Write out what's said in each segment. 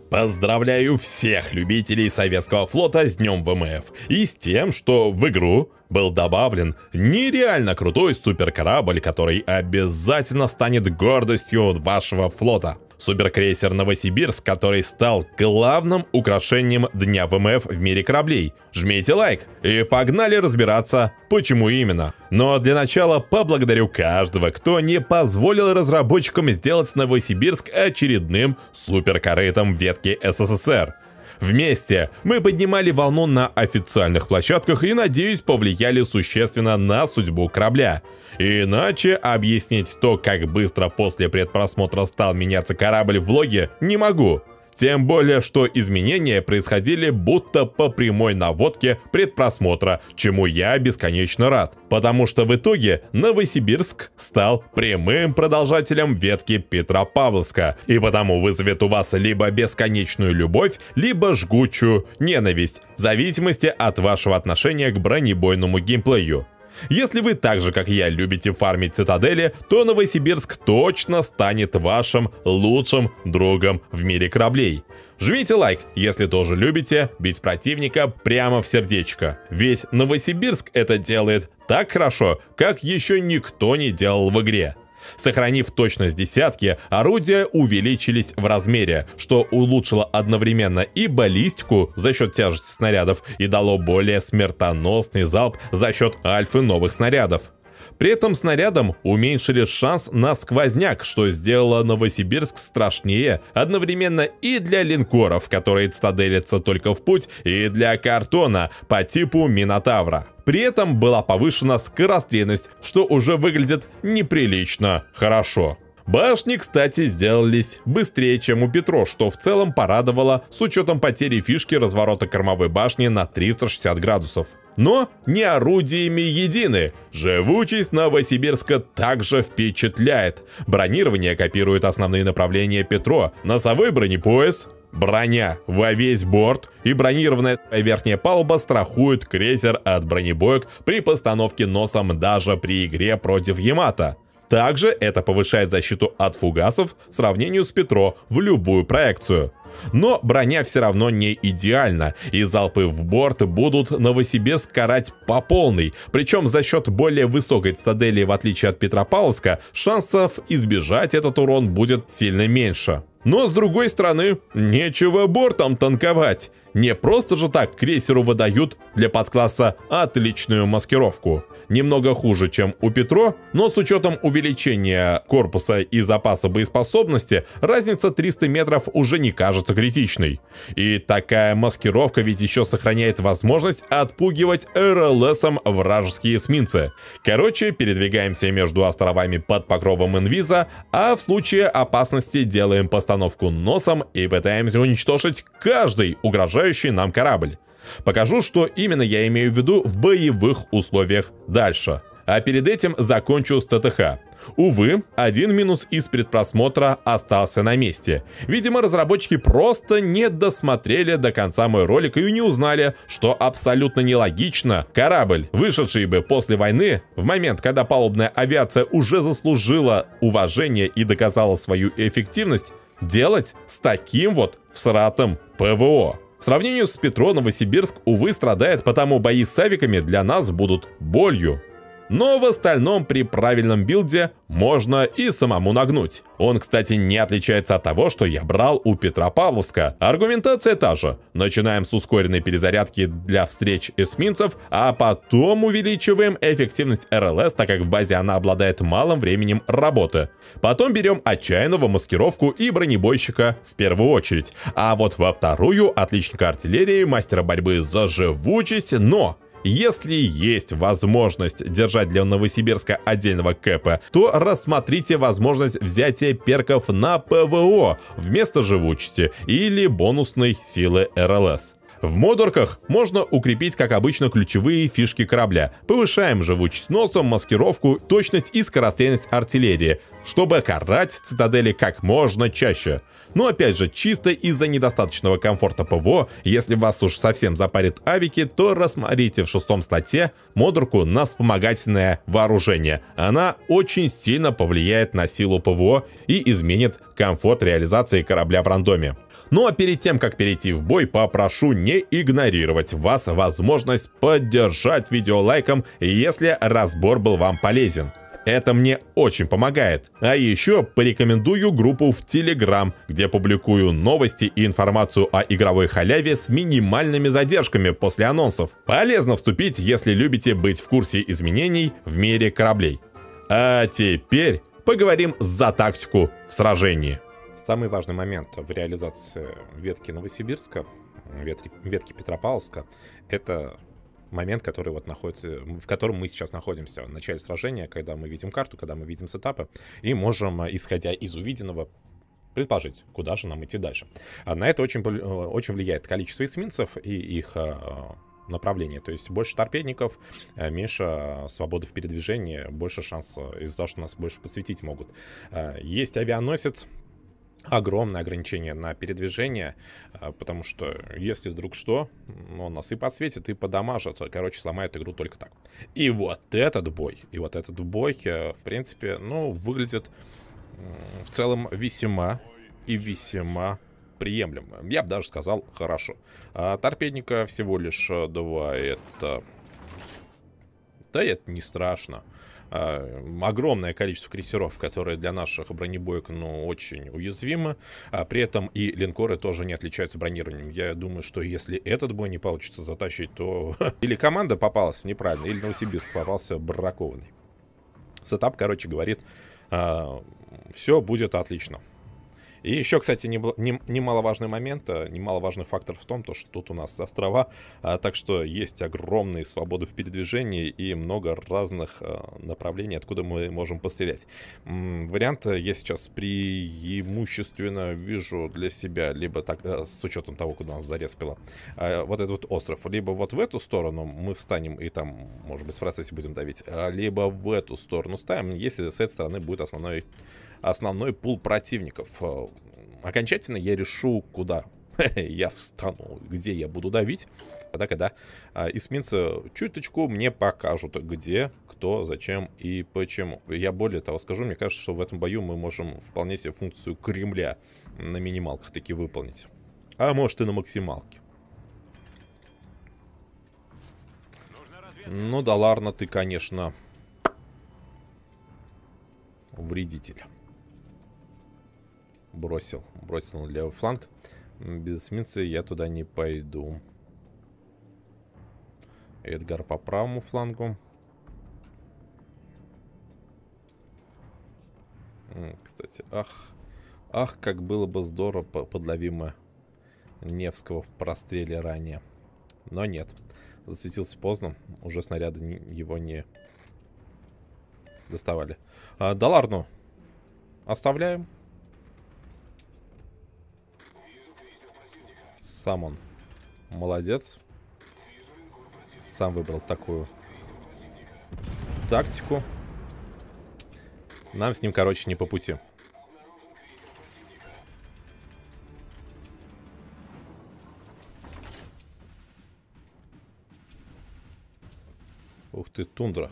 Поздравляю всех любителей советского флота с Днем ВМФ и с тем, что в игру был добавлен нереально крутой суперкорабль, который обязательно станет гордостью вашего флота. Суперкрейсер Новосибирск, который стал главным украшением Дня ВМФ в мире кораблей. Жмите лайк и погнали разбираться, почему именно. Но для начала поблагодарю каждого, кто не позволил разработчикам сделать Новосибирск очередным суперкорытом ветки СССР. Вместе мы поднимали волну на официальных площадках и, надеюсь, повлияли существенно на судьбу корабля. Иначе объяснить то, как быстро после предпросмотра стал меняться корабль в влоге, не могу. Тем более, что изменения происходили будто по прямой наводке предпросмотра, чему я бесконечно рад. Потому что в итоге Новосибирск стал прямым продолжателем ветки Петропавловска, и потому вызовет у вас либо бесконечную любовь, либо жгучую ненависть, в зависимости от вашего отношения к бронебойному геймплею. Если вы так же, как я, любите фармить цитадели, то Новосибирск точно станет вашим лучшим другом в мире кораблей. Жмите лайк, если тоже любите бить противника прямо в сердечко. Ведь Новосибирск это делает так хорошо, как еще никто не делал в игре. Сохранив точность десятки, орудия увеличились в размере, что улучшило одновременно и баллистику за счет тяжести снарядов и дало более смертоносный залп за счет альфы новых снарядов. При этом снарядам уменьшили шанс на сквозняк, что сделало Новосибирск страшнее одновременно и для линкоров, которые цитаделятся только в путь, и для картона по типу Минотавра. При этом была повышена скорострельность, что уже выглядит неприлично хорошо. Башни, кстати, сделались быстрее, чем у Петро, что в целом порадовало с учетом потери фишки разворота кормовой башни на 360 градусов. Но не орудиями едины. Живучесть Новосибирска также впечатляет. Бронирование копирует основные направления Петро, носовой бронепояс, броня во весь борт и бронированная верхняя палуба страхует крейсер от бронебоек при постановке носом даже при игре против Ямато. Также это повышает защиту от фугасов в сравнении с Петро в любую проекцию. Но броня все равно не идеальна, и залпы в борт будут Новосибирск карать по полной, причем за счет более высокой цитадели, в отличие от Петропавловска, шансов избежать этот урон будет сильно меньше. Но с другой стороны, нечего бортом танковать. Не просто же так крейсеру выдают для подкласса отличную маскировку. Немного хуже, чем у Петро, но с учетом увеличения корпуса и запаса боеспособности, разница 300 метров уже не кажется критичной. И такая маскировка ведь еще сохраняет возможность отпугивать РЛСом вражеские эсминцы. Короче, передвигаемся между островами под покровом инвиза, а в случае опасности делаем постановку носом и пытаемся уничтожить каждый угрожающий нам корабль. Покажу, что именно я имею в виду в боевых условиях дальше. А перед этим закончу с ТТХ. Увы, один минус из предпросмотра остался на месте. Видимо, разработчики просто не досмотрели до конца мой ролик и не узнали, что абсолютно нелогично корабль, вышедший бы после войны, в момент, когда палубная авиация уже заслужила уважение и доказала свою эффективность, делать с таким вот всратым ПВО. В сравнении с Петро, Новосибирск, увы, страдает, потому бои с авиками для нас будут болью. Но в остальном при правильном билде можно и самому нагнуть. Он, кстати, не отличается от того, что я брал у Петропавловска. Аргументация та же. Начинаем с ускоренной перезарядки для встреч эсминцев, а потом увеличиваем эффективность РЛС, так как в базе она обладает малым временем работы. Потом берем отчаянного, маскировку и бронебойщика в первую очередь. А вот во вторую отличника артиллерии, мастера борьбы за живучесть, но... Если есть возможность держать для Новосибирска отдельного КП, то рассмотрите возможность взятия перков на ПВО вместо живучести или бонусной силы РЛС. В модерках можно укрепить, как обычно, ключевые фишки корабля. Повышаем живучесть носом, маскировку, точность и скорострельность артиллерии, чтобы карать цитадели как можно чаще. Но опять же, чисто из-за недостаточного комфорта ПВО, если вас уж совсем запарит авики, то рассмотрите в 6 статье модерку на вспомогательное вооружение. Она очень сильно повлияет на силу ПВО и изменит комфорт реализации корабля в рандоме. Ну а перед тем, как перейти в бой, попрошу не игнорировать вас возможность поддержать видео лайком, если разбор был вам полезен. Это мне очень помогает. А еще порекомендую группу в Telegram, где публикую новости и информацию о игровой халяве с минимальными задержками после анонсов. Полезно вступить, если любите быть в курсе изменений в мире кораблей. А теперь поговорим за тактику в сражении. Самый важный момент в реализации ветки Новосибирска, ветки Петропавловска, это момент, который вот находится, в котором мы сейчас находимся в начале сражения, когда мы видим карту, когда мы видим сетапы, и можем, исходя из увиденного, предположить, куда же нам идти дальше. На это очень влияет количество эсминцев и их направление. То есть больше торпедников, меньше свободы в передвижении, больше шансов из-за того, что нас больше посвятить могут. Есть авианосец. Огромное ограничение на передвижение, потому что если вдруг что, он нас и подсветит, и подамажит, короче, сломает игру только так. И вот этот бой, в принципе, ну, выглядит в целом весьма приемлемо. Я бы даже сказал, хорошо. Торпедника всего лишь 2, это... Да, это не страшно. Огромное количество крейсеров, которые для наших бронебоек, ну, очень уязвимы. При этом и линкоры тоже не отличаются бронированием. Я думаю, что если этот бой не получится затащить, то или команда попалась неправильно, или Новосибирск попался бракованный. Сетап, короче, говорит, все будет отлично. И еще, кстати, немаловажный момент, немаловажный фактор в том, что тут у нас острова, так что есть огромные свободы в передвижении и много разных направлений, откуда мы можем пострелять. Вариант я сейчас преимущественно вижу для себя, либо так, с учетом того, куда нас зареспило, вот этот вот остров, либо вот в эту сторону мы встанем и там, может быть, в процессе будем давить, либо в эту сторону ставим, если с этой стороны будет основной пул противников. Окончательно я решу, куда я встану, где я буду давить. Когда эсминцы чуточку мне покажут, где, кто, зачем и почему. Я более того скажу, мне кажется, что в этом бою мы можем вполне себе функцию Кремля на минималках таки выполнить. А может и на максималке. Ну да ладно, ты, конечно, вредитель. Бросил на левый фланг. Без эсминца я туда не пойду. Эдгар по правому флангу. Кстати, ах, как было бы здорово подловимо Невского в простреле ранее. Но нет. Засветился поздно. Уже снаряды его не доставали. Даларну оставляем. Сам он молодец. Сам выбрал такую тактику. Нам с ним, короче, не по пути. Ух ты, тундра.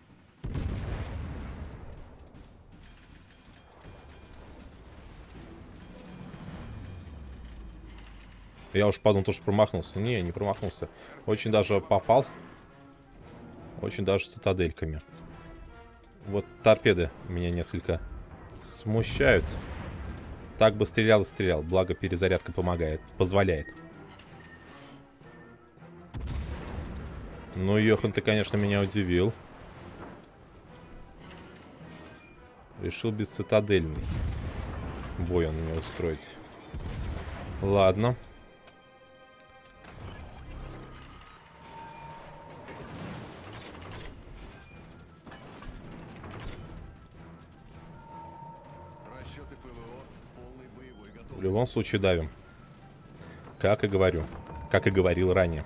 Я уж подумал, что промахнулся. Не промахнулся. Очень даже попал. Очень даже с цитадельками. Вот торпеды меня несколько смущают. Так бы стрелял и стрелял. Благо перезарядка помогает. Позволяет. Ну, Йохан, ты, конечно, меня удивил. Решил без цитадельный бой он мне устроить. Ладно. В любом случае давим. Как и говорю. Как и говорил ранее.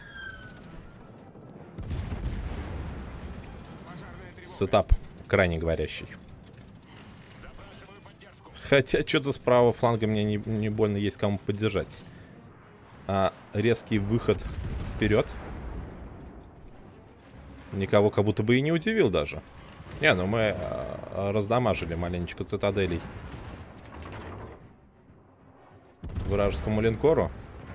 Сетап крайне говорящий. Хотя что-то справа фланга мне не больно есть кому поддержать. А резкий выход вперед никого как будто бы и не удивил даже. Не, ну мы раздамажили маленечко цитаделей. вражескому линкору.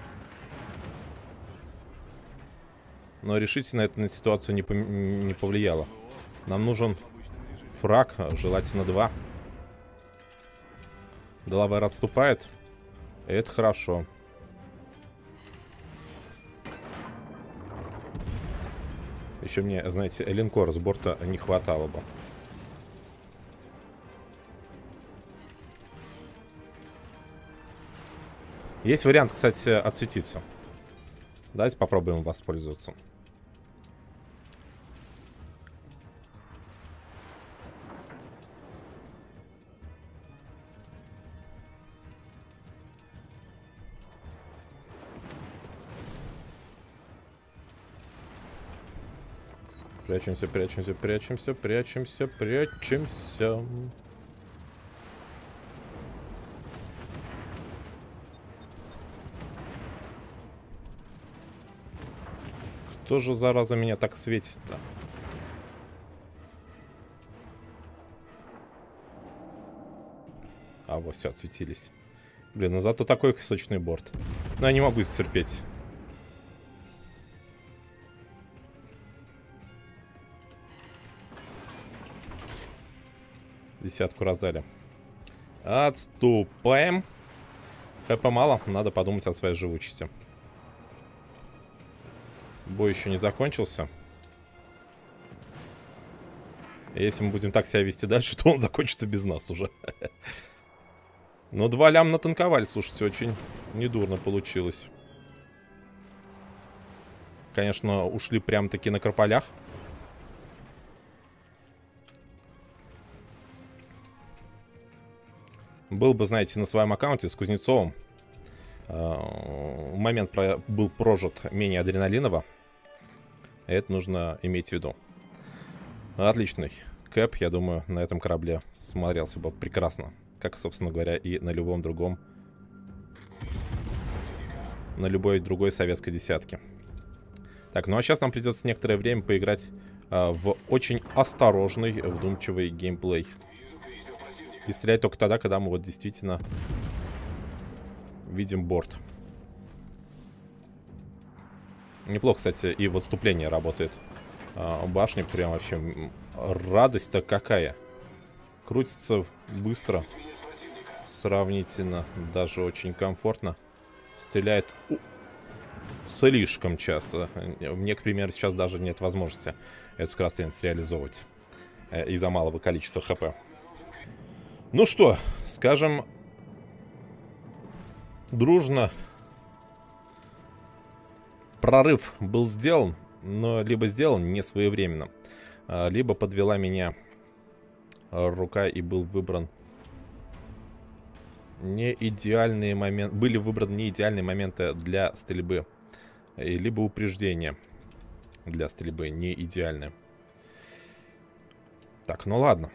Но решительно это на ситуацию не повлияло. Нам нужен фраг, желательно 2. Делавэр отступает. Это хорошо. Еще мне, знаете, линкор с борта не хватало бы. Есть вариант, кстати, осветиться. Давайте попробуем воспользоваться. Прячемся, прячемся, прячемся, прячемся, прячемся. Кто же, зараза, меня так светит-то? А, вот все, отсветились. Блин, ну зато такой сочный борт. Но я не могу терпеть. Десятку раздали. Отступаем. ХП мало, надо подумать о своей живучести. Бой еще не закончился. Если мы будем так себя вести дальше, то он закончится без нас уже. Но 2 лям натанковали, слушайте, очень недурно получилось. Конечно, ушли прям-таки на крополях. Был бы, знаете, на своем аккаунте с Кузнецовым. Момент был прожит менее адреналиново. Это нужно иметь в виду. Отличный кэп, я думаю, на этом корабле смотрелся бы прекрасно. Как, собственно говоря, и на любом другом... На любой другой советской десятке. Так, ну а сейчас нам придется некоторое время поиграть в очень осторожный, вдумчивый геймплей. И стрелять только тогда, когда мы вот действительно видим борт. Неплохо, кстати, и в отступлении работает. Башня прям вообще... Радость-то какая. Крутится быстро. Сравнительно. Даже очень комфортно. Стреляет слишком часто. Мне, к примеру, сейчас даже нет возможности эту скорострельность реализовывать. Из-за малого количества ХП. Ну что, скажем, дружно. Прорыв был сделан, но либо сделан не своевременно, либо подвела меня рука и был выбран не идеальные моменты. Были выбраны не идеальные моменты для стрельбы, либо упреждения для стрельбы не идеальные. Так, ну ладно.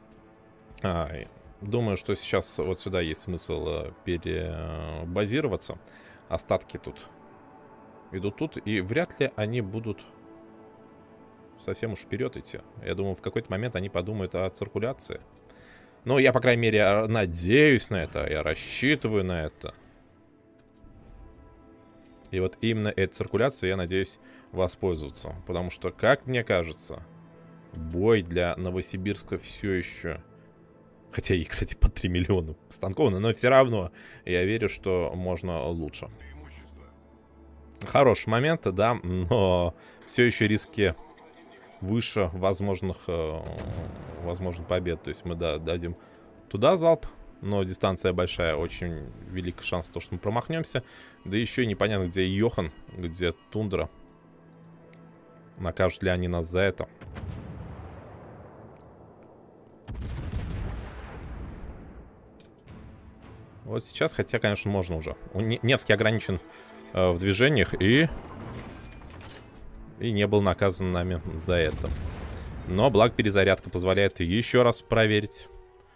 Думаю, что сейчас вот сюда есть смысл перебазироваться. Остатки тут идут тут, и вряд ли они будут совсем уж вперед идти. Я думаю, в какой-то момент они подумают о циркуляции. Ну, я, по крайней мере, надеюсь на это, я рассчитываю на это. И вот именно этой циркуляцией я надеюсь воспользоваться. Потому что, как мне кажется, бой для Новосибирска все еще... Хотя и, кстати, по 3 миллиона станковано, но все равно я верю, что можно лучше. Хороший момент, да, но все еще риски выше возможных побед. То есть мы дадим туда залп, но дистанция большая, очень велик шанс, что мы промахнемся. Да еще и непонятно, где Йохан, где Тундра. Накажут ли они нас за это? Вот сейчас, хотя, конечно, можно уже. Невский ограничен в движениях и не был наказан нами за это. Но, благо, перезарядка позволяет еще раз проверить.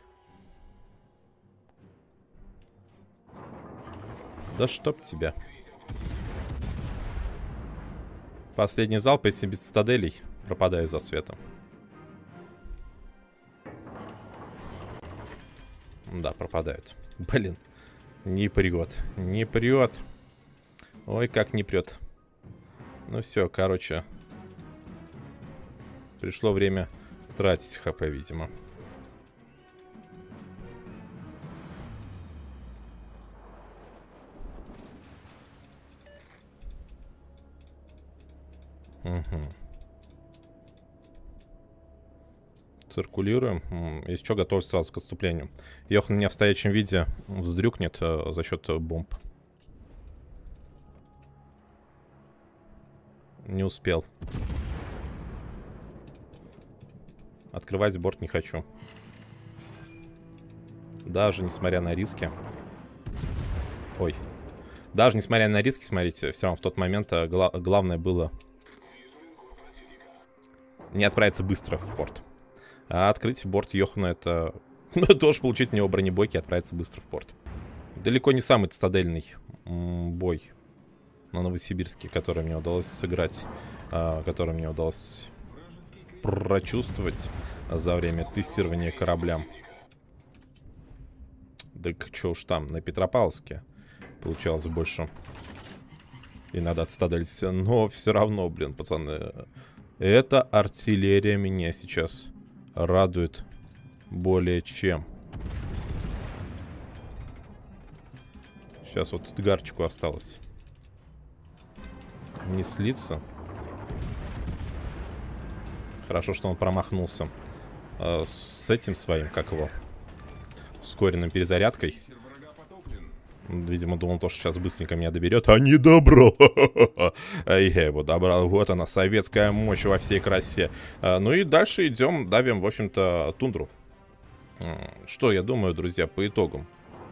Да чтоб тебя. Последний залп, если без цитаделей, пропадаю за светом. Да, пропадают. Блин. Не прет. Не прет. Ой, как не прет. Ну все, короче. Пришло время тратить ХП, видимо. Угу. Циркулируем. Если что, готовься сразу к отступлению. Йохан меня в стоячем виде вздрюкнет за счет бомб. Не успел. Открывать борт не хочу. Даже несмотря на риски. Ой. Даже несмотря на риски, смотрите, все равно в тот момент главное было не отправиться быстро в порт. А открыть борт Йохана — это тоже получить в него бронебойки и отправиться быстро в порт. Далеко не самый цитадельный бой на Новосибирске, который мне удалось сыграть, который мне удалось прочувствовать за время тестирования корабля. Да что уж там, на Петропавловске получалось больше. И надо отстадались. Но все равно, блин, пацаны, эта артиллерия меня сейчас радует более чем. Сейчас вот Эдгарчику осталось не слиться. Хорошо, что он промахнулся с этим своим, как его, ускоренной перезарядкой. Видимо, думал, то, что сейчас быстренько меня доберет. А не добрал. А я его добрал. Вот она, советская мощь во всей красе. Ну и дальше идем, давим, в общем-то, тундру. Что я думаю, друзья, по итогам?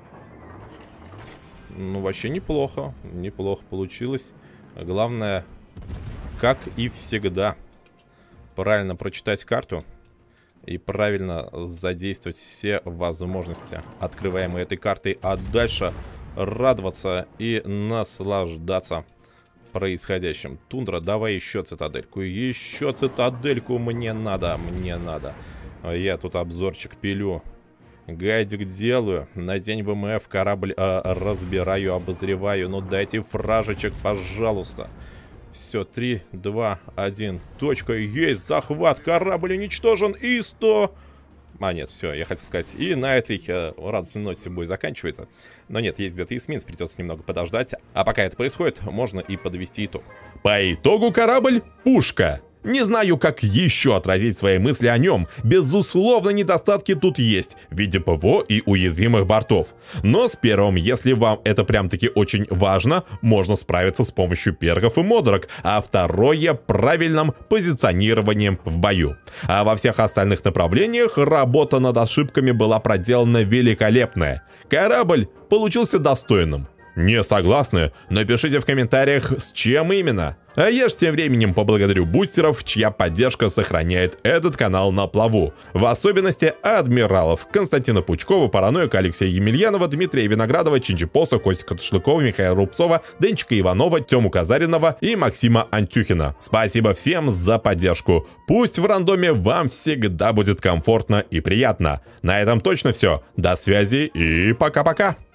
Ну, вообще неплохо. Неплохо получилось. Главное, как и всегда, правильно прочитать карту и правильно задействовать все возможности, открываемые этой картой, а дальше радоваться и наслаждаться происходящим. Тундра, давай еще цитадельку. Еще цитадельку мне надо. Мне надо. Я тут обзорчик пилю. Гайдик делаю. На день ВМФ корабль разбираю, обозреваю. Ну дайте фражечек, пожалуйста. Все, 3, 2, 1. Точка. Есть захват. Корабль уничтожен. И 100... А, нет, все, я хотел сказать. И на этой радостной ноте бой заканчивается. Но нет, есть где-то эсминец, придется немного подождать. А пока это происходит, можно и подвести итог. По итогу корабль — пушка. Не знаю, как еще отразить свои мысли о нем. Безусловно, недостатки тут есть в виде ПВО и уязвимых бортов. Но с первым, если вам это прям-таки очень важно, можно справиться с помощью пергов и модерок, а второе — правильным позиционированием в бою. А во всех остальных направлениях работа над ошибками была проделана великолепная. Корабль получился достойным. Не согласны? Напишите в комментариях, с чем именно. А я ж тем временем поблагодарю бустеров, чья поддержка сохраняет этот канал на плаву. В особенности адмиралов Константина Пучкова, Параноика, Алексея Емельянова, Дмитрия Виноградова, Чинчипоса, Костика Ташлыкова, Михаила Рубцова, Денчика Иванова, Тему Казаринова и Максима Антюхина. Спасибо всем за поддержку. Пусть в рандоме вам всегда будет комфортно и приятно. На этом точно все. До связи и пока-пока.